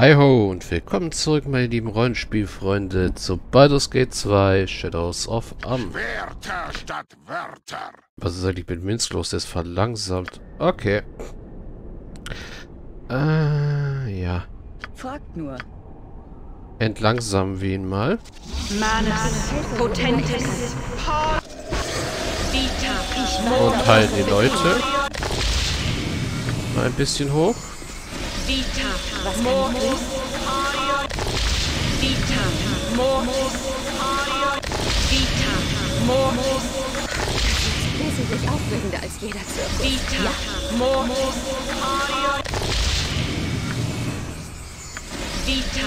Hi ho und willkommen zurück, meine lieben Rollenspielfreunde, zu Baldur's Gate 2 Shadows of Amn. Schwerter statt Wörter. Was ist eigentlich mit Minsk los? Der ist verlangsamt. Okay. Ja. Fragt nur. Entlangsamen wir ihn mal. Manus, Potentis, Vita, Und halten die Leute mal ein bisschen hoch. Vita, Was kann ich tun? Vita, Vita, Wesentlich aufregender als jeder Zirkus. Vita, Vita,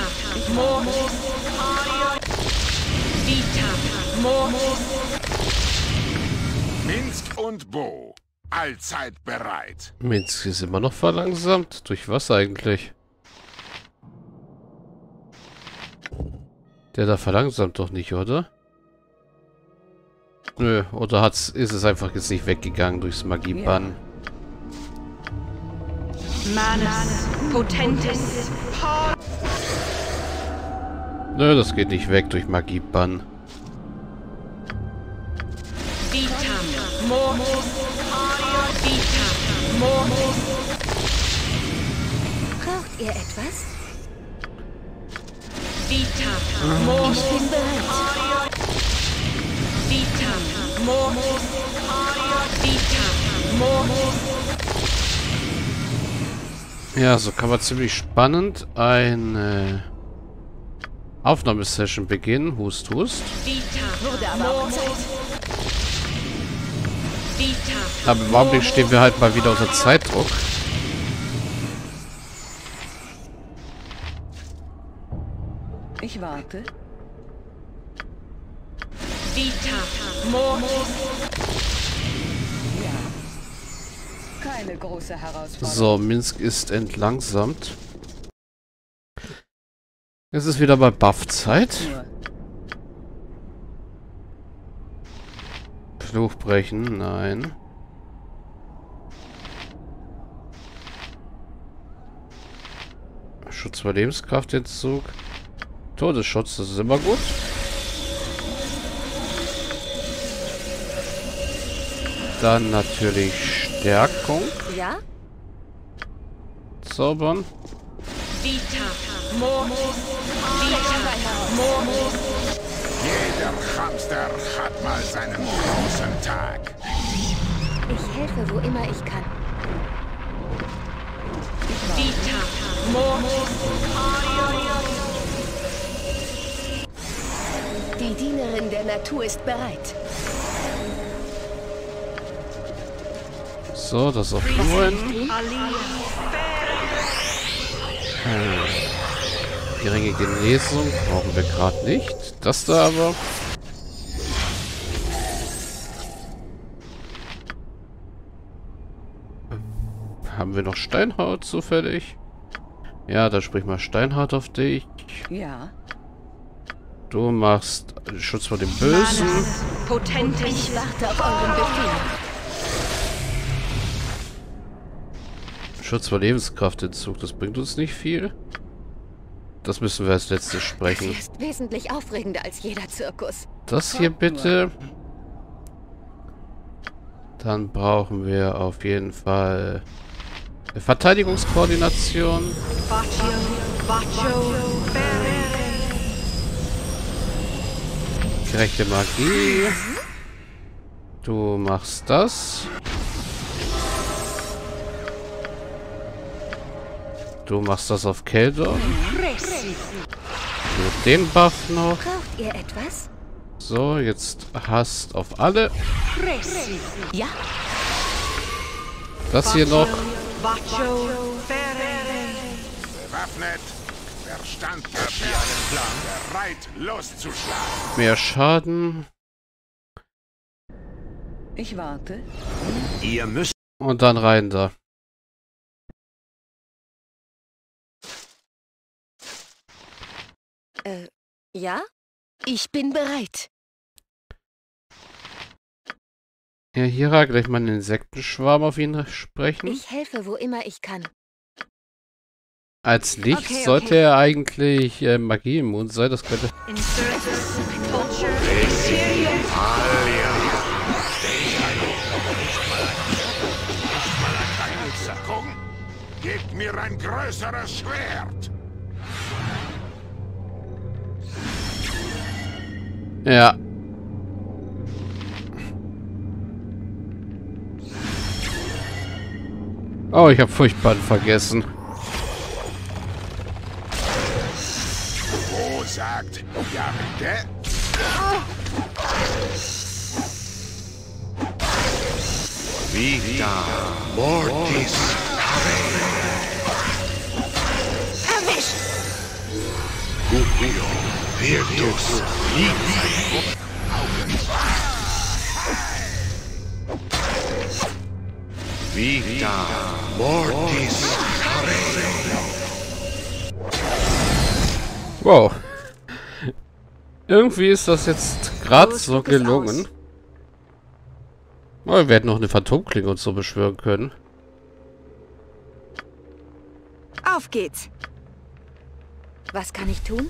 Minsk und Bo. Allzeit bereit. Minsk ist immer noch verlangsamt. Durch was eigentlich? Der da verlangsamt doch nicht, oder? Nö, oder ist es einfach jetzt nicht weggegangen durchs Magiebann? Manus, Potentis, Nö, das geht nicht weg durch Magiebann. Vita, Vita, Braucht ihr etwas? Vita, Ich bin bereit. Vita, Vita, Ja, so kann man ziemlich spannend eine Aufnahmesession beginnen. Hust, hust. Vita, Wurde aber auch Zeit. Vita, Aber im Augenblick stehen wir halt mal wieder unter Zeitdruck. Ich warte. Vita, Ja. Keine große Herausforderung. So, Minsk ist entlangsamt. Es ist wieder bei Buff-Zeit. Nur. Fluch brechen, nein. Schutz vor Lebenskraftentzug. Todesschutz, das ist immer gut. Dann natürlich Stärkung. Ja? Zaubern. Vita, Jeder Hamster hat mal seinen großen Tag. Ich helfe, wo immer ich kann. Vita, Die Dienerin der Natur ist bereit. So, das auf Ruhen. Geringe Genesung brauchen wir gerade nicht. Das da aber. Haben wir noch Steinhaut zufällig? Ja, dann sprich mal Steinhaut auf dich. Ja. Du machst Schutz vor dem Bösen. Manus, Potentis, Ich warte auf euren Befehl. Schutz vor Lebenskraftentzug, das bringt uns nicht viel. Das müssen wir als letztes Das sprechen. hier ist wesentlich aufregender als jeder Zirkus. Das hier bitte. Dann brauchen wir auf jeden Fall eine Verteidigungskoordination. Vacho, Gerechte Magie. Du machst das. Du machst das auf Keldor. Nur den Buff noch. Braucht ihr etwas? So, jetzt hast auf alle. Ja. Das hier noch. Vacho, Bewaffnet. Verstand hat hier einen Plan. Bereit, loszuschlagen. Mehr Schaden. Ich warte. Ihr müsst Und dann rein da. Ja? Ich bin bereit. Ja, Hira, gleich mal einen Insektenschwarm auf ihn sprechen. Ich helfe, wo immer ich kann. Als Licht Okay, sollte er eigentlich Magie immun sein. Das könnte... Insurgents, culture, Imperium. Gucken. Gebt mir ein größeres Schwert. Ja. Oh, ich habe Furchtband vergessen. Wo sagt? Ja, bitte? Vita Mortis. Erwischt! Gubio Virtus Vitae. Vita Mortis. Wow. Irgendwie ist das jetzt gerade so gelungen. Oh, wir werden noch eine Phantomklinge und so beschwören können. Auf geht's! Was kann ich tun?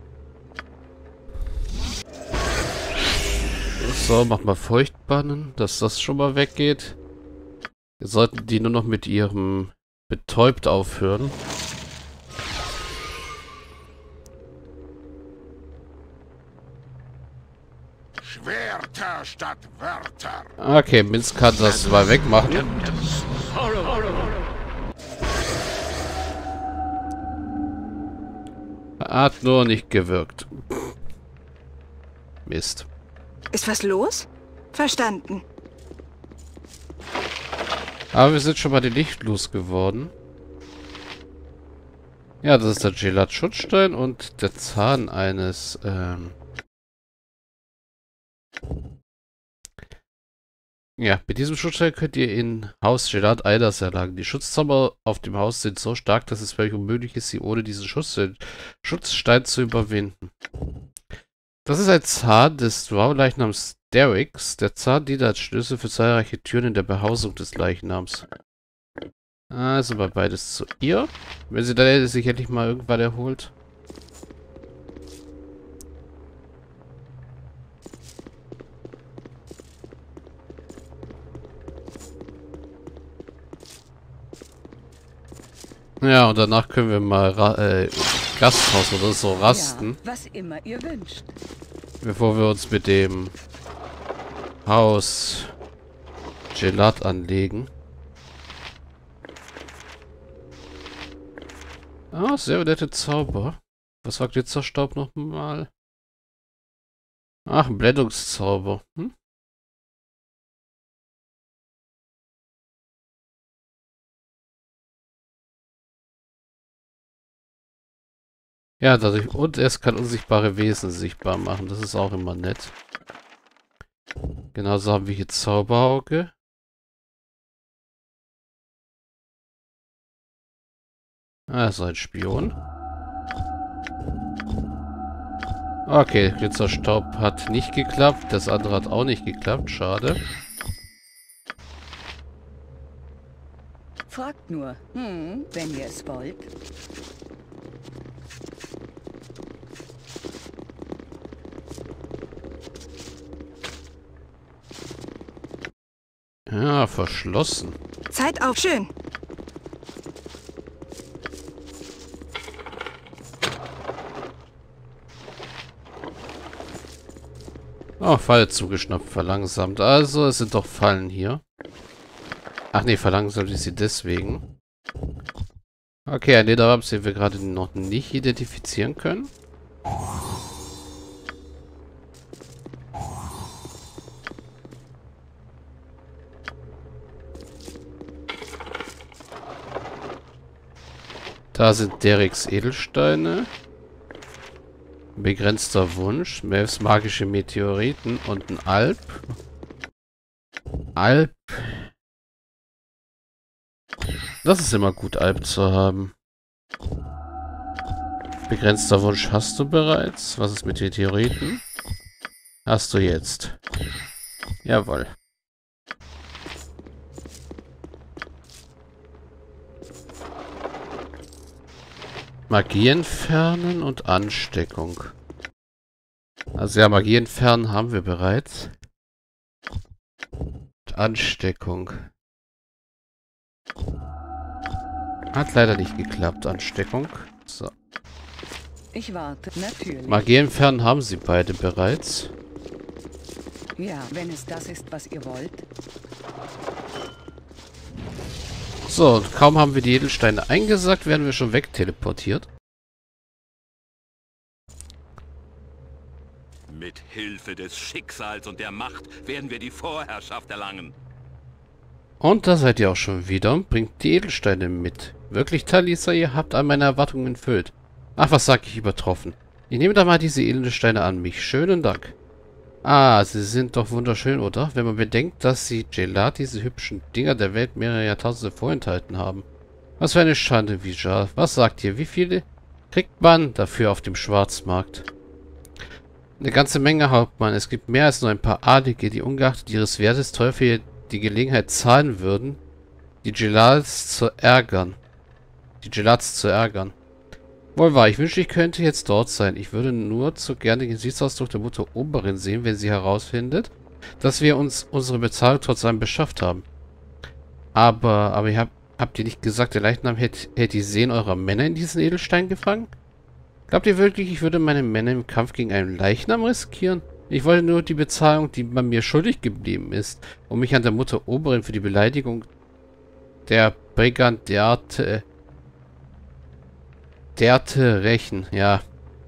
So, mach mal Feuchtbannen, dass das schon mal weggeht. Wir sollten die nur noch mit ihrem Betäubt aufhören. Schwerter statt Wörter. Okay, Minz kann das mal wegmachen. Hat nur nicht gewirkt. Mist. Ist was los? Verstanden. Aber wir sind schon mal die Licht losgeworden. Ja, das ist der Gelat-Schutzstein und der Zahn eines, Ja, mit diesem Schutzstein könnt ihr in Haus Gelat Eidas erlangen. Die Schutzzauber auf dem Haus sind so stark, dass es völlig unmöglich ist, sie ohne diesen Schutzstein zu überwinden. Das ist ein Zahn des Drow-Leichnams Derricks. Der Zahn dient als Schlüssel für zahlreiche Türen in der Behausung des Leichnams. Also mal beides zu ihr. Wenn sie dann sich endlich mal irgendwann erholt. Ja, und danach können wir mal Gasthaus oder so rasten. Ja, was immer ihr wünscht. Bevor wir uns mit dem Haus Gelat anlegen. Ah, sehr nette Zauber. Was war Glitzerstaub nochmal? Ach, ein Blendungszauber. Hm? Ja, dadurch. Und es kann unsichtbare Wesen sichtbar machen. Das ist auch immer nett. Genauso haben wir hier Zauberauge. Also ein Spion. Okay, Glitzerstaub hat nicht geklappt. Das andere hat auch nicht geklappt. Schade. Fragt nur, wenn ihr es wollt. Ja, verschlossen. Zeit auf, schön. Oh, Falle zugeschnappt, verlangsamt. Also, es sind doch Fallen hier. Ach nee, verlangsamt ist sie deswegen. Okay, ein Lederrahmen, den wir gerade noch nicht identifizieren können. Da sind Derricks Edelsteine. Begrenzter Wunsch. Melvs magische Meteoriten und ein Alp. Alp. Das ist immer gut, Alp zu haben. Begrenzter Wunsch hast du bereits. Was ist mit Meteoriten? Hast du jetzt. Jawohl. Magie entfernen und Ansteckung. Also ja, Magie entfernen haben wir bereits. Und Ansteckung. Hat leider nicht geklappt, Ansteckung. So. Ich warte, natürlich. Magie entfernen haben sie beide bereits. Ja, wenn es das ist, was ihr wollt. So, und kaum haben wir die Edelsteine eingesackt, werden wir schon wegteleportiert. Mit Hilfe des Schicksals und der Macht werden wir die Vorherrschaft erlangen. Und da seid ihr auch schon wieder und bringt die Edelsteine mit. Wirklich, Talisa, ihr habt all meine Erwartungen erfüllt. Ach, was sag ich, übertroffen. Ich nehme da mal diese Edelsteine an mich. Schönen Dank. Ah, sie sind doch wunderschön, oder? Wenn man bedenkt, dass sie Gelad, diese hübschen Dinger der Welt, mehrere Jahrtausende vorenthalten haben. Was für eine Schande, Vijay. Was sagt ihr? Wie viele kriegt man dafür auf dem Schwarzmarkt? Eine ganze Menge, Hauptmann. Es gibt mehr als nur ein paar Adlige, die ungeachtet ihres Wertes teuer für die Gelegenheit zahlen würden, die Gelads zu ärgern. Wohl wahr, ich wünschte, ich könnte jetzt dort sein. Ich würde nur zu gerne den Gesichtsausdruck der Mutter Oberin sehen, wenn sie herausfindet, dass wir uns unsere Bezahlung trotz allem beschafft haben. Aber habt ihr nicht gesagt, der Leichnam hätte die Seelen eurer Männer in diesen Edelstein gefangen? Glaubt ihr wirklich, ich würde meine Männer im Kampf gegen einen Leichnam riskieren? Ich wollte nur die Bezahlung, die man mir schuldig geblieben ist, um mich an der Mutter Oberin für die Beleidigung der Brigandiate rächen. Ja,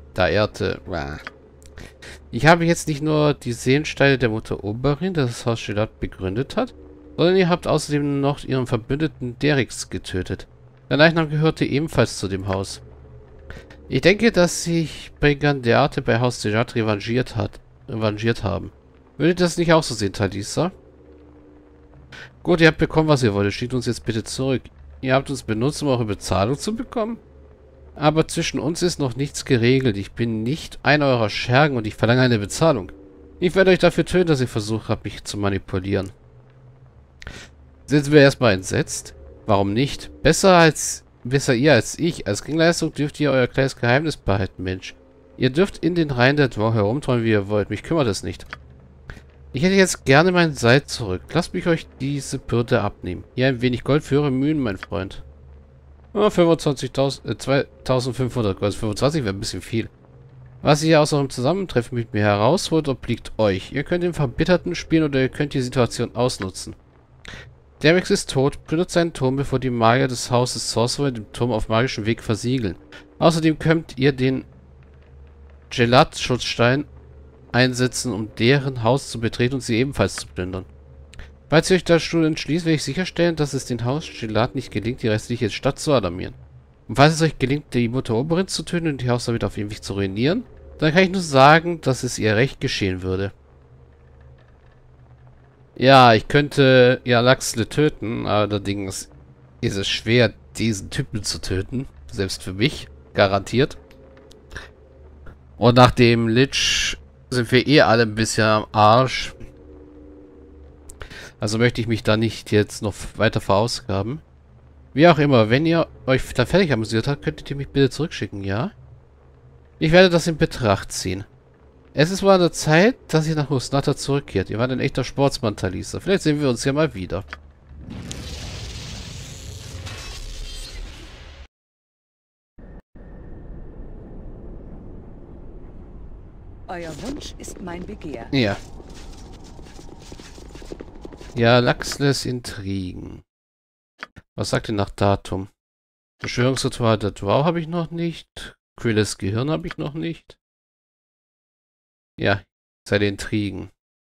Ich habe jetzt nicht nur die Seelensteine der Mutter Oberin, das das Haus Gelad begründet hat, sondern ihr habt außerdem noch ihren Verbündeten Derrix getötet. Der Leichnam gehörte ebenfalls zu dem Haus. Ich denke, dass sich Brigandiate bei Haus Gelad revanchiert haben. Würdet ihr das nicht auch so sehen, Talisa? Gut, ihr habt bekommen, was ihr wolltet. Schickt uns jetzt bitte zurück. Ihr habt uns benutzt, um eure Bezahlung zu bekommen? Aber zwischen uns ist noch nichts geregelt. Ich bin nicht einer eurer Schergen und ich verlange eine Bezahlung. Ich werde euch dafür töten, dass ihr versucht habt, mich zu manipulieren. Sind wir erstmal entsetzt? Warum nicht? Besser ihr als ich. Als Gegenleistung dürft ihr euer kleines Geheimnis behalten, Mensch. Ihr dürft in den Reihen der Dwarf herumträumen, wie ihr wollt. Mich kümmert es nicht. Ich hätte jetzt gerne mein Seil zurück. Lasst mich euch diese Bürde abnehmen. Hier ein wenig Gold für eure Mühen, mein Freund. Oh, 25.500 Gold. 25 wäre ein bisschen viel. Was ihr aus eurem Zusammentreffen mit mir herausholt, obliegt euch. Ihr könnt den Verbitterten spielen oder ihr könnt die Situation ausnutzen. Derrix ist tot, plündert seinen Turm, bevor die Magier des Hauses Sorcerer den Turm auf magischem Weg versiegeln. Außerdem könnt ihr den Gelad-Schutzstein einsetzen, um deren Haus zu betreten und sie ebenfalls zu plündern. Falls ihr euch dazu entschließt, werde ich sicherstellen, dass es den Haus Gelad nicht gelingt, die restliche Stadt zu alarmieren. Und falls es euch gelingt, die Mutter Oberin zu töten und die Haus damit auf ewig zu ruinieren, dann kann ich nur sagen, dass es ihr recht geschehen würde. Ja, ich könnte Laxle töten, allerdings ist es schwer, diesen Typen zu töten. Selbst für mich, garantiert. Und nach dem Lich sind wir alle ein bisschen am Arsch. Also möchte ich mich da nicht jetzt noch weiter verausgaben. Wie auch immer, wenn ihr euch da fertig amüsiert habt, könntet ihr mich bitte zurückschicken, ja? Ich werde das in Betracht ziehen. Es ist wohl an der Zeit, dass ihr nach Usnata zurückkehrt. Ihr wart ein echter Sportsmann, Talisa. Vielleicht sehen wir uns ja mal wieder. Euer Wunsch ist mein Begehr. Ja. Ja, Laxles Intrigen. Was sagt ihr nach Datum? Beschwörungsritual der Drow habe ich noch nicht. Quilles Gehirn habe ich noch nicht. Ja, seine Intrigen.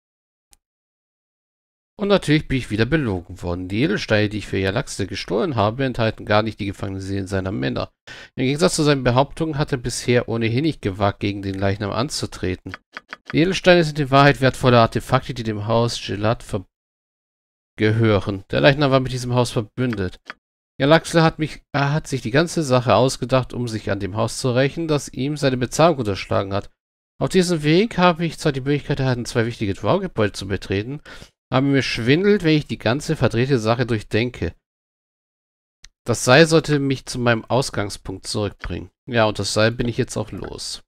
Und natürlich bin ich wieder belogen worden. Die Edelsteine, die ich für Jalaxle gestohlen habe, enthalten gar nicht die gefangenen Seelen seiner Männer. Im Gegensatz zu seinen Behauptungen hat er bisher ohnehin nicht gewagt, gegen den Leichnam anzutreten. Die Edelsteine sind in Wahrheit wertvolle Artefakte, die dem Haus Gelad gehören. Der Leichnam war mit diesem Haus verbündet. Jalaxle hat sich die ganze Sache ausgedacht, um sich an dem Haus zu rächen, das ihm seine Bezahlung unterschlagen hat. Auf diesem Weg habe ich zwar die Möglichkeit erhalten, 2 wichtige Drow-Gebäude zu betreten, aber mir schwindelt, wenn ich die ganze verdrehte Sache durchdenke. Das Seil sollte mich zu meinem Ausgangspunkt zurückbringen. Ja, und das Seil bin ich jetzt auch los.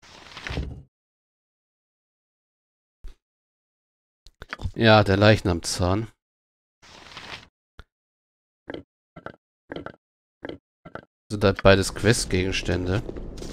Ja, der Leichnamzahn. Sind halt beides Questgegenstände.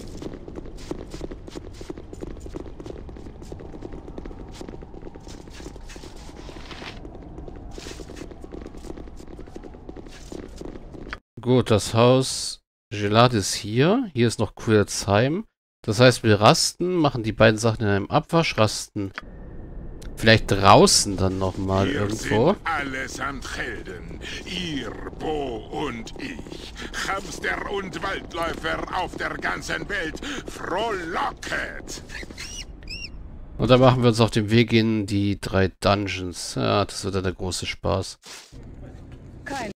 Gut, das Haus Gelad ist hier. Hier ist noch Quilzheim. Das heißt, wir rasten, machen die beiden Sachen in einem Abwasch, rasten vielleicht draußen dann nochmal irgendwo. Sind allesamt Helden. Ihr, Bo und ich. Hamster und Waldläufer auf der ganzen Welt. Frohlocket! Und dann machen wir uns auf den Weg in die 3 Dungeons. Ja, das wird dann der große Spaß. Kein